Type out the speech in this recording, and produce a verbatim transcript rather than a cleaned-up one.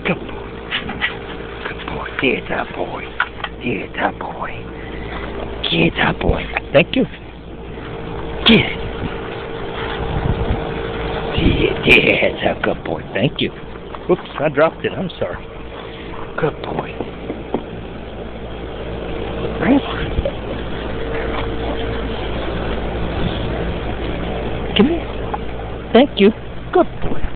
Good boy. Good boy. There's our boy. There's our boy. There's our boy. Thank you. Get it. There's our good boy. Thank you. Oops, I dropped it. I'm sorry. Good boy. Come here. Thank you. Good boy.